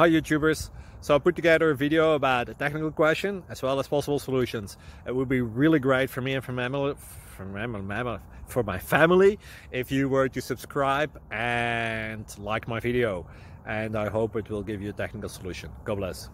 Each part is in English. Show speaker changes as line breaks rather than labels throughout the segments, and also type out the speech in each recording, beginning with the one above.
Hi YouTubers! So I put together a video about a technical question as well as possible solutions. It would be really great for me and for my family if you were to subscribe and like my video, and I hope it will give you a technical solution. God bless.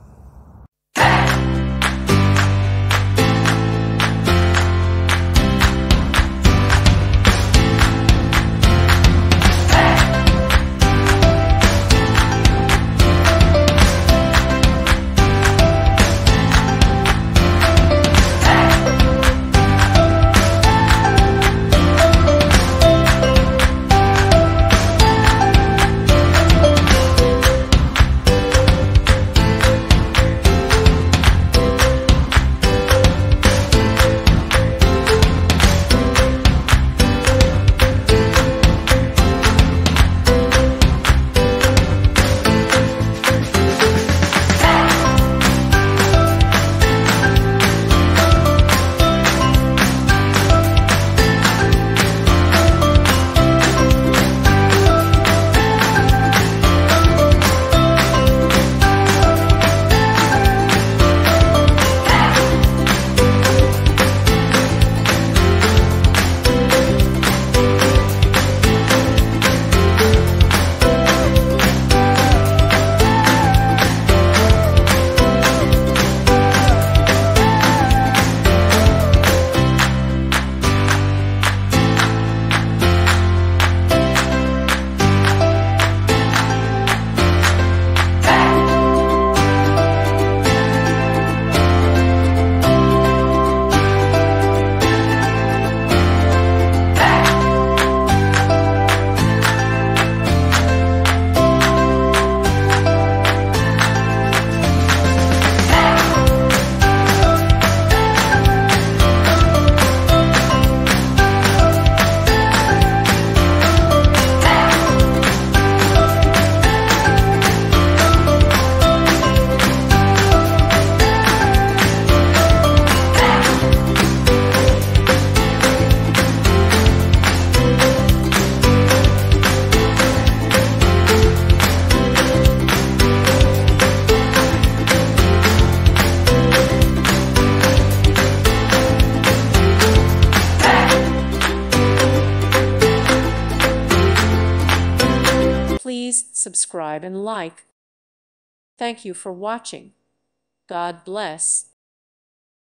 Please subscribe and like. Thank you for watching. God bless.